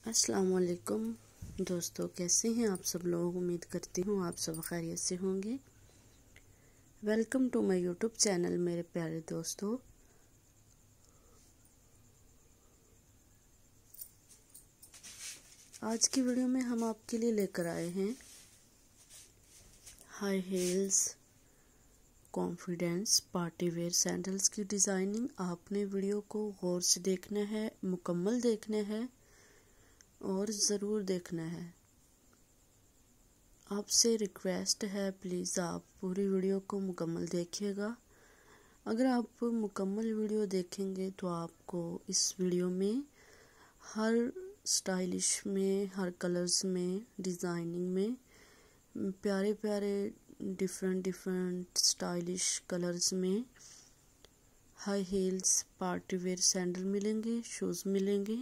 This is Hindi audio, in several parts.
अस्सलाम वालेकुम दोस्तों, कैसे हैं आप सब लोग। उम्मीद करती हूँ आप सब खैरियत से होंगे। Welcome to my YouTube channel मेरे प्यारे दोस्तों। आज की वीडियो में हम आपके लिए लेकर आए हैं high heels confidence party wear sandals की डिज़ाइनिंग। आपने वीडियो को गौर से देखना है, मुकम्मल देखना है और ज़रूर देखना है। आपसे रिक्वेस्ट है, प्लीज़ आप पूरी वीडियो को मुकम्मल देखिएगा। अगर आप मुकम्मल वीडियो देखेंगे तो आपको इस वीडियो में हर स्टाइलिश में, हर कलर्स में, डिज़ाइनिंग में प्यारे प्यारे डिफरेंट स्टाइलिश कलर्स में high heels party wear sandal मिलेंगे, शूज़ मिलेंगे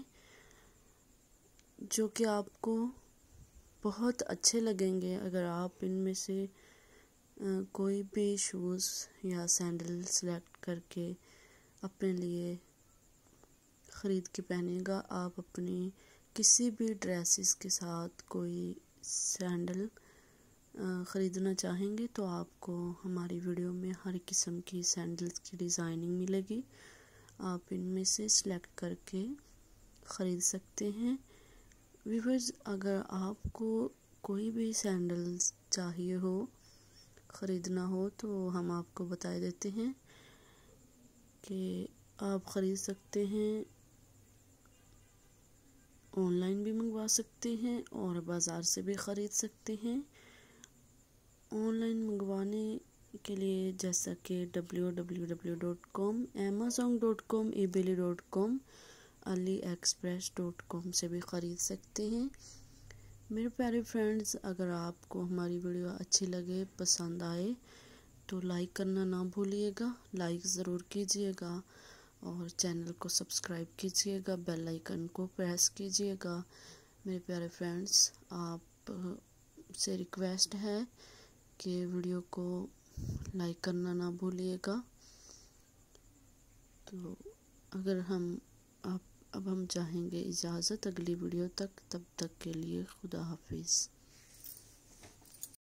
जो कि आपको बहुत अच्छे लगेंगे। अगर आप इनमें से कोई भी शूज़ या सैंडल सेलेक्ट करके अपने लिए ख़रीद के पहनेगा, आप अपनी किसी भी ड्रेसेस के साथ कोई सैंडल ख़रीदना चाहेंगे तो आपको हमारी वीडियो में हर किस्म की सैंडल्स की डिज़ाइनिंग मिलेगी। आप इनमें से सिलेक्ट करके ख़रीद सकते हैं। व्यूअर्स, अगर आपको कोई भी सैंडल्स चाहिए हो, ख़रीदना हो, तो हम आपको बता देते हैं कि आप ख़रीद सकते हैं, ऑनलाइन भी मंगवा सकते हैं और बाज़ार से भी ख़रीद सकते हैं। ऑनलाइन मंगवाने के लिए जैसा कि www.com, amazon.com, ebay.com, aliexpress.com से भी ख़रीद सकते हैं। मेरे प्यारे फ्रेंड्स, अगर आपको हमारी वीडियो अच्छी लगे, पसंद आए तो लाइक करना ना भूलिएगा। लाइक ज़रूर कीजिएगा और चैनल को सब्सक्राइब कीजिएगा, बेल आइकन को प्रेस कीजिएगा। मेरे प्यारे फ्रेंड्स, आप से रिक्वेस्ट है कि वीडियो को लाइक करना ना भूलिएगा। तो अगर अब हम चाहेंगे इजाज़त अगली वीडियो तक, तब तक के लिए खुदा हाफिज़।